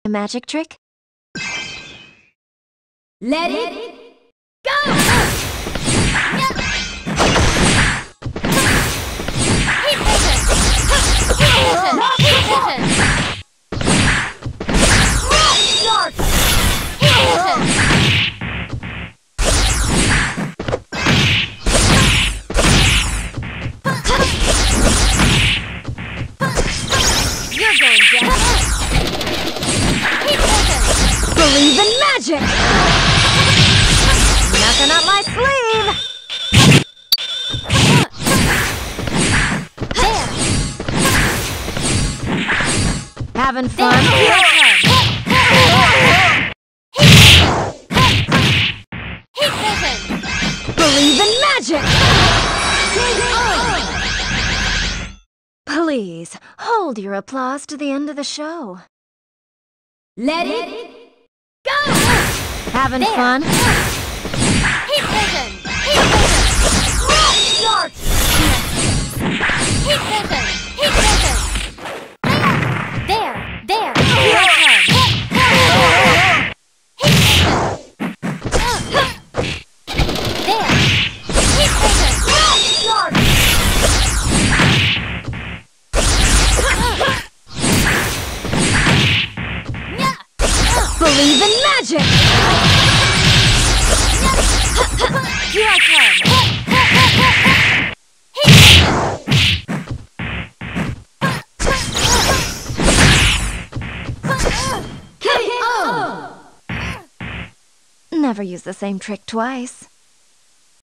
A magic trick? Let it go! You're going down. Believe in magic! Nothing up my sleeve! There. Having fun? Believe in magic! Please, hold your applause to the end of the show. Let it go! Having There. fun? Heat vision! Heat vision! Heat vision! There! There! Your turn! Heat vision! There! Heat vision! Believe in magic! Your turn! Never use the same trick twice.